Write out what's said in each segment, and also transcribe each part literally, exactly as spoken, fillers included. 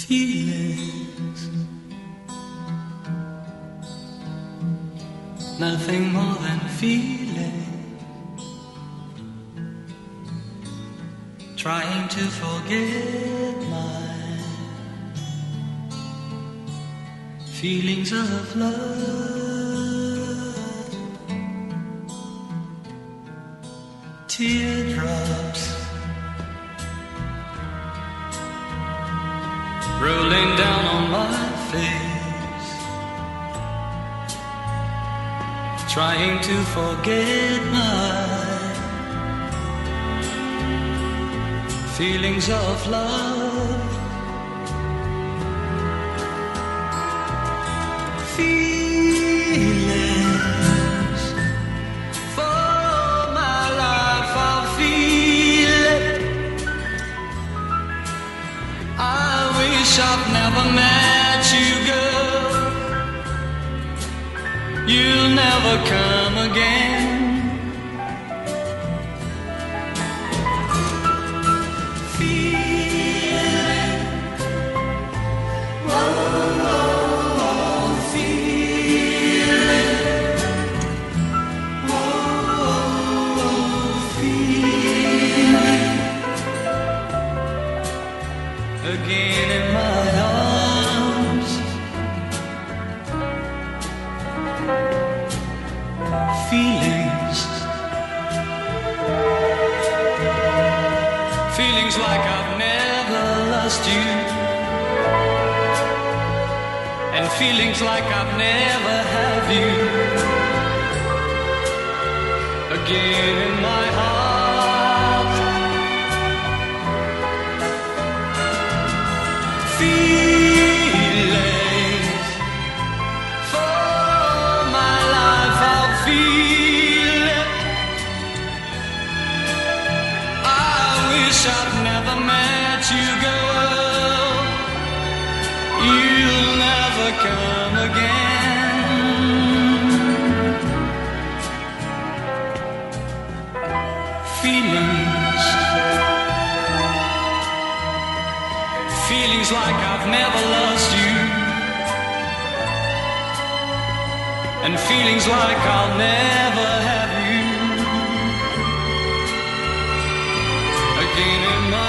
feelings, nothing more than feeling, trying to forget my feelings of love, teardrops rolling down on my face, trying to forget my feelings of love, feelings for my life. I'll feel it. I wish I've never met you, girl. You'll never come again. Feeling, whoa, whoa, whoa, feeling, whoa, whoa, feeling, again in my arms, feelings, feelings like I've never lost you, and feelings like I've never had you, again in my heart, feelings for my life. I'll feel it. I wish I'd never met you, girl. You'll never come again. Feelings, feelings like I've never lost you, and feelings like I'll never have you again in my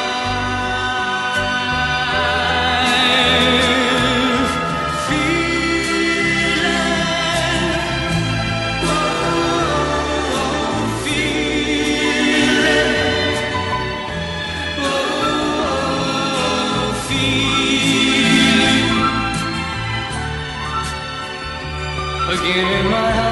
life. Feeling, whoa, feeling, whoa, feeling, again in my heart.